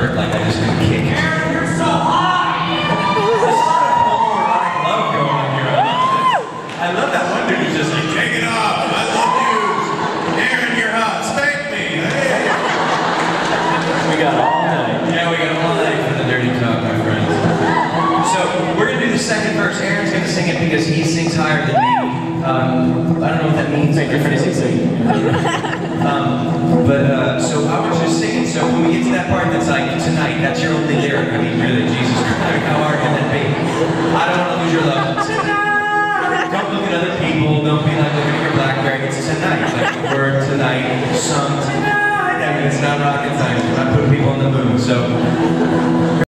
hurt, like I just been kicked. Aaron, you're so hot! There's a lot of homoerotic love going on here. I love this. I love that one dude who's just like, take it off. I love you. Aaron, you're hot. Spank me. Hey. We got all night. Yeah, we got all night for the dirty talk, my friends. So we're gonna do the second verse. Aaron's gonna sing it because he sings higher than me. I don't know what that means. Make your friends sing. So I was just singing. So when we get to that part that's like tonight, that's your only lyric. I mean, really, Jesus Christ, how hard can that be? I don't want to lose your love tonight. Don't look at other people. Don't be like looking at your BlackBerry. It's tonight. Like the word tonight, sung tonight. I mean, it's not rocket science. We're not putting people in the mood. So.